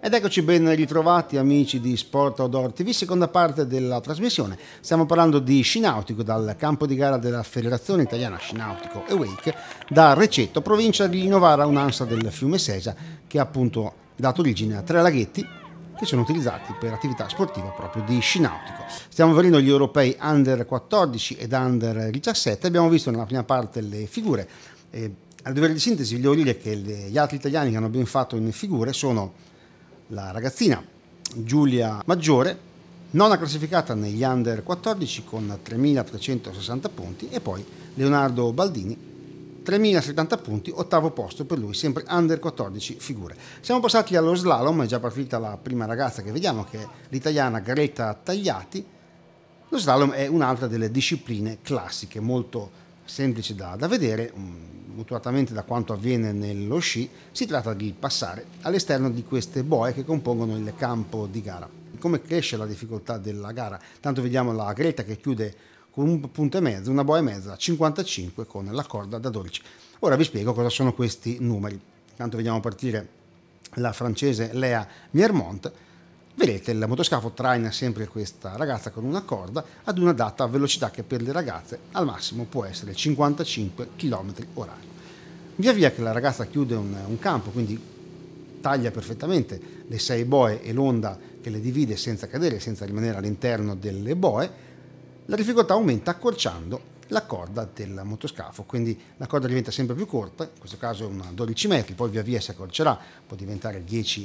Ed eccoci ben ritrovati amici di Sport Outdoor TV, seconda parte della trasmissione. Stiamo parlando di sci nautico dal campo di gara della Federazione Italiana Sci Nautico e Wake da Recetto, provincia di Novara, un'ansa del fiume Sesia, che ha appunto dato origine a 3 laghetti che sono utilizzati per attività sportiva proprio di sci nautico. Stiamo vedendo gli europei Under 14 ed Under 17, abbiamo visto nella prima parte le figure. Al dovere di sintesi vi devo dire che gli altri italiani che hanno ben fatto in figure sono la ragazzina Giulia Maggiore, nona classificata negli Under 14 con 3.360 punti, e poi Leonardo Baldini 3.070 punti, ottavo posto per lui, sempre Under 14 figure. Siamo passati allo slalom, è già partita la prima ragazza che vediamo, che è l'italiana Greta Tagliati. Lo slalom è un'altra delle discipline classiche, molto semplice da vedere, mutuatamente da quanto avviene nello sci. Si tratta di passare all'esterno di queste boe che compongono il campo di gara. Come cresce la difficoltà della gara? Tanto vediamo la Greta che chiude con un punto e mezzo, una boa e mezza 55 con la corda da 12. Ora vi spiego cosa sono questi numeri. Tanto vediamo partire la francese Léa Miermont. Vedete, il motoscafo traina sempre questa ragazza con una corda ad una data velocità che per le ragazze al massimo può essere 55 km/h. Via via che la ragazza chiude un campo, quindi taglia perfettamente le 6 boe e l'onda che le divide senza cadere, senza rimanere all'interno delle boe, la difficoltà aumenta accorciando la corda del motoscafo, quindi la corda diventa sempre più corta, in questo caso è una 12 metri, poi via via si accorcerà, può diventare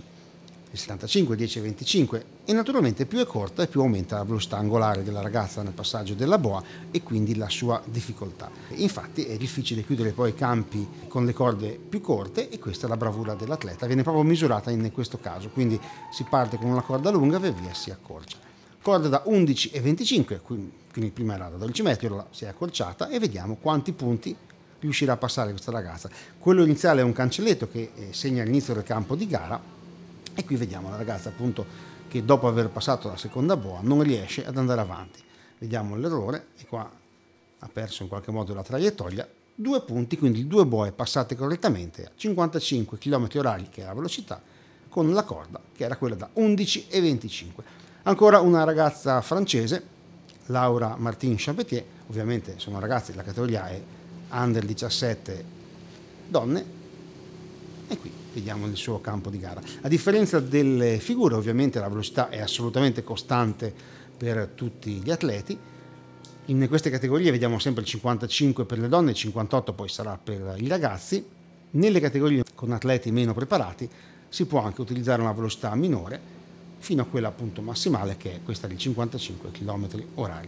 10,75, 10,25, e naturalmente più è corta e più aumenta la velocità angolare della ragazza nel passaggio della boa e quindi la sua difficoltà. Infatti è difficile chiudere poi i campi con le corde più corte, e questa è la bravura dell'atleta, viene proprio misurata in questo caso, quindi si parte con una corda lunga e via via si accorcia. Corda da 11,25, quindi prima era da 12 metri, ora si è accorciata, e vediamo quanti punti riuscirà a passare questa ragazza. Quello iniziale è un cancelletto che segna l'inizio del campo di gara, e qui vediamo la ragazza appunto che dopo aver passato la seconda boa non riesce ad andare avanti. Vediamo l'errore, e qua ha perso in qualche modo la traiettoria. 2 punti, quindi 2 boe passate correttamente a 55 km/h, che è la velocità, con la corda che era quella da 11,25. Ancora una ragazza francese, Laura Martin Champetier, ovviamente sono ragazzi, la categoria è Under 17 donne, e qui vediamo il suo campo di gara. A differenza delle figure, ovviamente la velocità è assolutamente costante per tutti gli atleti. In queste categorie vediamo sempre il 55 per le donne, il 58 poi sarà per i ragazzi. Nelle categorie con atleti meno preparati si può anche utilizzare una velocità minore, fino a quella appunto massimale, che è questa di 55 km/h.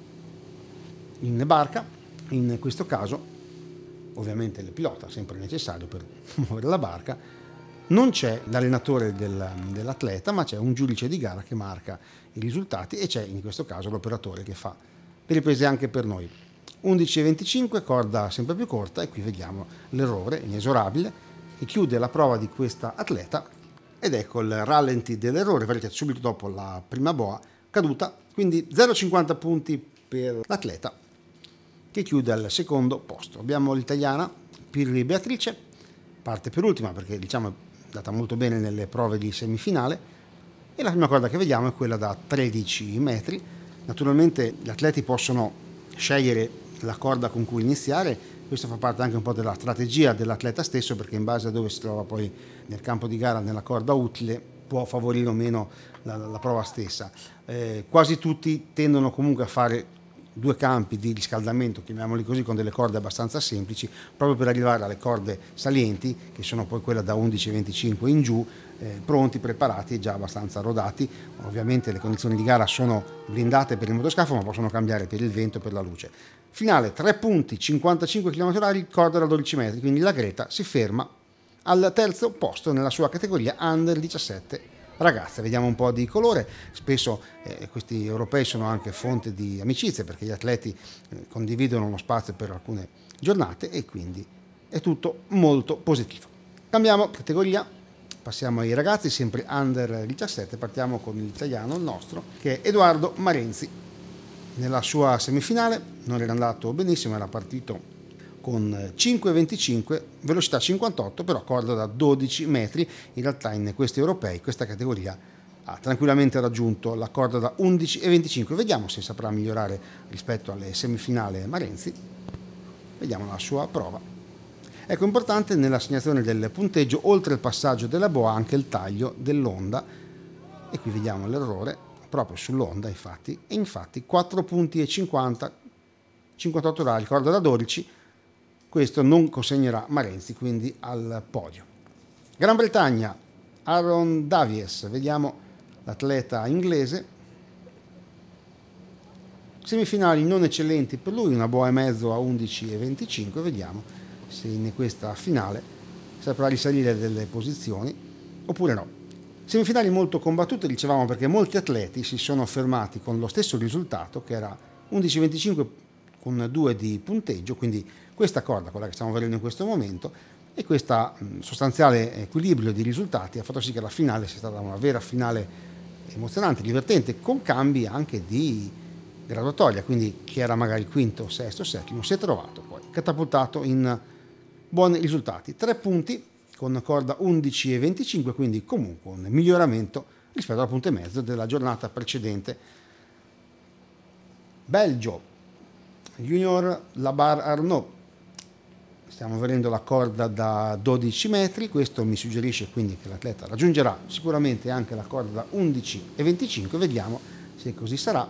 In barca, in questo caso, ovviamente il pilota, sempre necessario per muovere la barca, non c'è l'allenatore dell'atleta, ma c'è un giudice di gara che marca i risultati, e c'è in questo caso l'operatore che fa le riprese anche per noi. 11,25, corda sempre più corta, e qui vediamo l'errore inesorabile che chiude la prova di questa atleta, ed ecco il rallenti dell'errore, vedete subito dopo la prima boa caduta, quindi 0,50 punti per l'atleta che chiude al secondo posto. Abbiamo l'italiana Pirri Beatrice, parte per ultima perché diciamo è andata molto bene nelle prove di semifinale, e la prima corda che vediamo è quella da 13 metri. Naturalmente gli atleti possono scegliere la corda con cui iniziare, questo fa parte anche un po' della strategia dell'atleta stesso, perché in base a dove si trova poi nel campo di gara, nella corda utile, può favorire o meno la prova stessa. Quasi tutti tendono comunque a fare 2 campi di riscaldamento, chiamiamoli così, con delle corde abbastanza semplici, proprio per arrivare alle corde salienti, che sono poi quella da 11,25 in giù, pronti, preparati e già abbastanza rodati. Ovviamente le condizioni di gara sono blindate per il motoscafo, ma possono cambiare per il vento e per la luce. Finale 3 punti, 55 km/h, corda da 12 metri, quindi la Greta si ferma al terzo posto nella sua categoria Under 17 ragazze. Vediamo un po' di colore. Spesso questi europei sono anche fonte di amicizie, perché gli atleti condividono uno spazio per alcune giornate, e quindi è tutto molto positivo. Cambiamo categoria, passiamo ai ragazzi, sempre Under 17. Partiamo con l'italiano, il nostro, che è Edoardo Marenzi. Nella sua semifinale non era andato benissimo, era partito con 5,25, velocità 58, però corda da 12 metri. In realtà in questi europei questa categoria ha tranquillamente raggiunto la corda da 11,25. Vediamo se saprà migliorare rispetto alle semifinali Marenzi. Vediamo la sua prova. Ecco, importante nell'assegnazione del punteggio, oltre il passaggio della boa, anche il taglio dell'onda, e qui vediamo l'errore proprio sull'onda, infatti 4 punti e 50, 58 orari, corda da 12. Questo non consegnerà Marenzi quindi al podio. Gran Bretagna, Aaron Davies, vediamo l'atleta inglese. Semifinali non eccellenti per lui, una boa e mezzo a 11,25. Vediamo se in questa finale saprà risalire delle posizioni oppure no. Semifinali molto combattute, dicevamo, perché molti atleti si sono fermati con lo stesso risultato, che era 11,25 con 2 di punteggio, quindi questa corda, quella che stiamo vedendo in questo momento, e questo sostanziale equilibrio di risultati ha fatto sì che la finale sia stata una vera finale emozionante, divertente, con cambi anche di graduatoria, quindi chi era magari quinto, sesto, settimo si è trovato poi catapultato in buoni risultati. 3 punti con corda 11,25, quindi comunque un miglioramento rispetto al punto e mezzo della giornata precedente. Belgio, Junior Labar Arnaud, stiamo vedendo la corda da 12 metri, questo mi suggerisce quindi che l'atleta raggiungerà sicuramente anche la corda da 11,25, vediamo se così sarà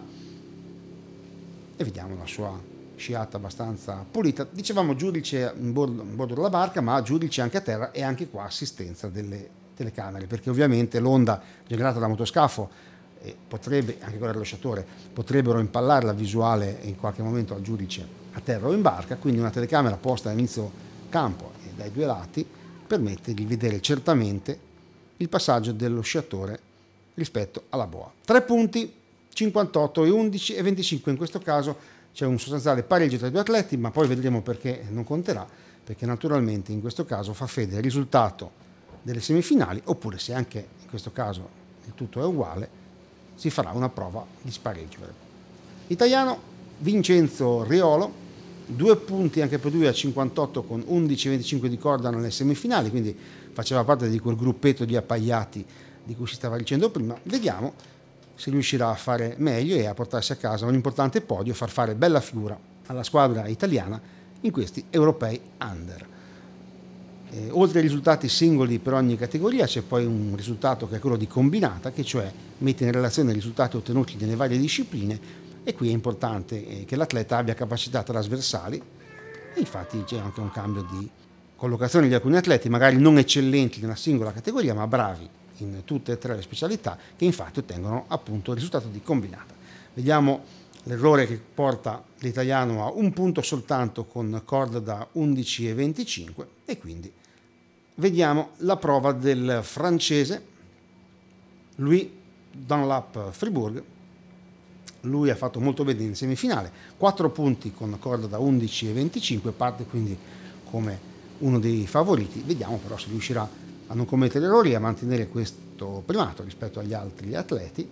e vediamo la sua sciata abbastanza pulita. Dicevamo giudice in bordo della barca, ma giudice anche a terra e anche qua assistenza delle telecamere, perché ovviamente l'onda generata da motoscafo potrebbe, anche quella dello sciatore, potrebbero impallare la visuale in qualche momento al giudice a terra o in barca, quindi una telecamera posta all'inizio campo e dai due lati permette di vedere certamente il passaggio dello sciatore rispetto alla boa. 3 punti, 58 e 11,25, in questo caso c'è un sostanziale pareggio tra i due atleti, ma poi vedremo perché non conterà, perché naturalmente in questo caso fa fede il risultato delle semifinali, oppure se anche in questo caso il tutto è uguale, si farà una prova di spareggio. Italiano Vincenzo Riolo, 2 punti anche per lui a 58 con 11,25 di corda nelle semifinali, quindi faceva parte di quel gruppetto di appaiati di cui si stava dicendo prima. Vediamo se riuscirà a fare meglio e a portarsi a casa un importante podio e far fare bella figura alla squadra italiana in questi europei under. Oltre ai risultati singoli per ogni categoria c'è poi un risultato che è quello di combinata, che cioè mette in relazione i risultati ottenuti nelle varie discipline, e qui è importante che l'atleta abbia capacità trasversali, e infatti c'è anche un cambio di collocazione di alcuni atleti magari non eccellenti nella singola categoria ma bravi in tutte e 3 le specialità, che infatti ottengono appunto il risultato di combinata. Vediamo l'errore che porta l'italiano a 1 punto soltanto con corda da 11,25, e quindi vediamo la prova del francese Louis Dunlap Fribourg. Lui ha fatto molto bene in semifinale, 4 punti con corda da 11,25, parte quindi come uno dei favoriti. Vediamo però se riuscirà a non commettere errori e a mantenere questo primato rispetto agli altri atleti.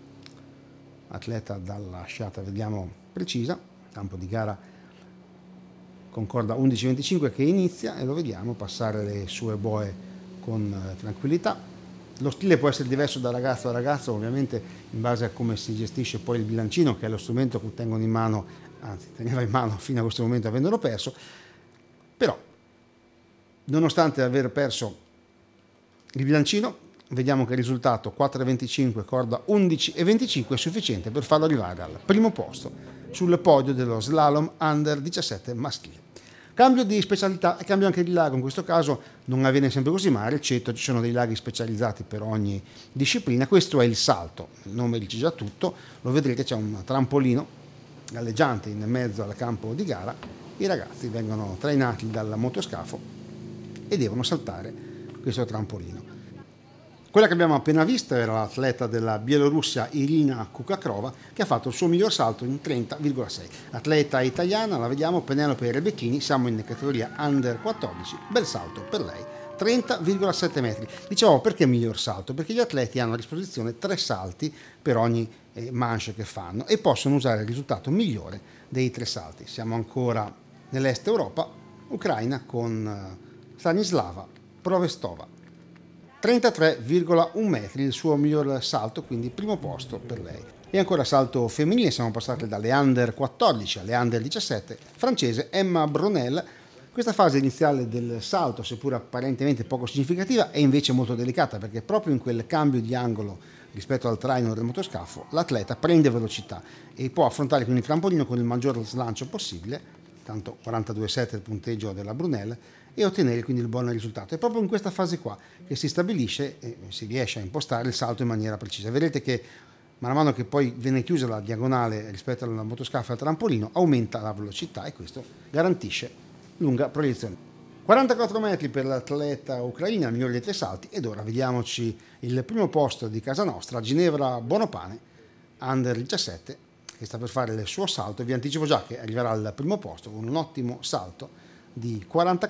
Atleta dalla sciata, vediamo, precisa, campo di gara con corda 11,25 che inizia, e lo vediamo passare le sue boe con tranquillità. Lo stile può essere diverso da ragazzo a ragazzo, ovviamente in base a come si gestisce poi il bilancino, che è lo strumento che tengono in mano, anzi teneva in mano fino a questo momento avendolo perso, però nonostante aver perso il bilancino, vediamo che il risultato 4,25 corda 11,25 è sufficiente per farlo arrivare al primo posto sul podio dello slalom under 17 maschile. Cambio di specialità e cambio anche di lago, in questo caso non avviene sempre così, ma a Recetto ci sono dei laghi specializzati per ogni disciplina. Questo è il salto, il nome dice già tutto, lo vedrete, c'è un trampolino galleggiante in mezzo al campo di gara, i ragazzi vengono trainati dal motoscafo e devono saltare questo trampolino. Quella che abbiamo appena visto era l'atleta della Bielorussia Irina Kukakrova, che ha fatto il suo miglior salto in 30,6. Atleta italiana, la vediamo, Penelope Rebecchini, siamo in categoria under 14, bel salto per lei, 30,7 metri. Diciamo perché miglior salto? Perché gli atleti hanno a disposizione 3 salti per ogni manche che fanno e possono usare il risultato migliore dei 3 salti. Siamo ancora nell'est Europa, ucraina con Stanislava Provestova. 33,1 metri il suo miglior salto, quindi primo posto per lei. E ancora salto femminile, siamo passati dalle under 14 alle under 17, francese Emma Brunel. Questa fase iniziale del salto, seppur apparentemente poco significativa, è invece molto delicata, perché proprio in quel cambio di angolo rispetto al traino del motoscafo l'atleta prende velocità e può affrontare quindi il trampolino con il maggior slancio possibile, tanto 42,7 il punteggio della Brunel, e ottenere quindi il buon risultato. È proprio in questa fase qua che si stabilisce e si riesce a impostare il salto in maniera precisa. Vedrete che man mano che poi viene chiusa la diagonale rispetto al motoscafo e al trampolino aumenta la velocità e questo garantisce lunga proiezione. 44 metri per l'atleta ucraina, il migliore dei 3 salti, ed ora vediamoci il primo posto di casa nostra, Ginevra Bonopane, under 17, che sta per fare il suo salto, e vi anticipo già che arriverà al primo posto con un ottimo salto di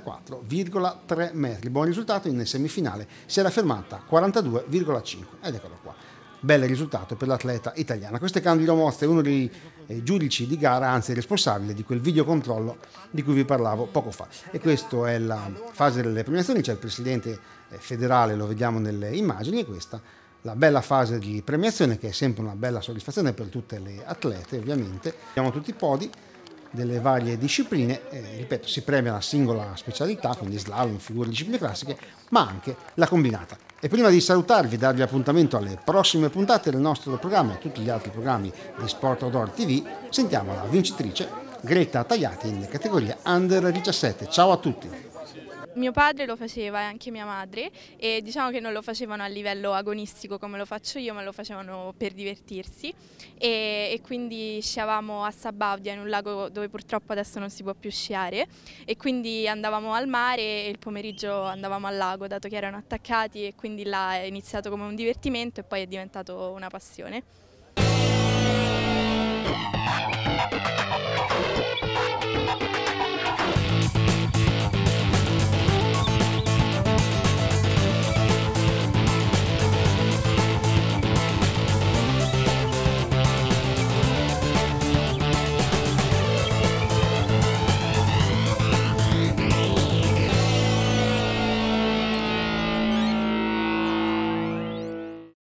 44,3 metri. Buon risultato, in semifinale si era fermata a 42,5 ed eccolo qua. Bel risultato per l'atleta italiana. Questo è Candido Mozzi, uno dei giudici di gara, anzi responsabile di quel videocontrollo di cui vi parlavo poco fa. E questa è la fase delle premiazioni, c'è il presidente federale, lo vediamo nelle immagini, e questa la bella fase di premiazione, che è sempre una bella soddisfazione per tutte le atlete, ovviamente. Abbiamo tutti i podi delle varie discipline, ripeto, si premia la singola specialità, quindi slalom, figure, discipline classiche, ma anche la combinata. E prima di salutarvi, darvi appuntamento alle prossime puntate del nostro programma e tutti gli altri programmi di Sport Outdoor TV, sentiamo la vincitrice Greta Tagliati in categoria Under 17. Ciao a tutti! Mio padre lo faceva e anche mia madre, e diciamo che non lo facevano a livello agonistico come lo faccio io, ma lo facevano per divertirsi, e quindi sciavamo a Sabaudia, in un lago dove purtroppo adesso non si può più sciare, e quindi andavamo al mare e il pomeriggio andavamo al lago, dato che erano attaccati, e quindi là è iniziato come un divertimento e poi è diventato una passione.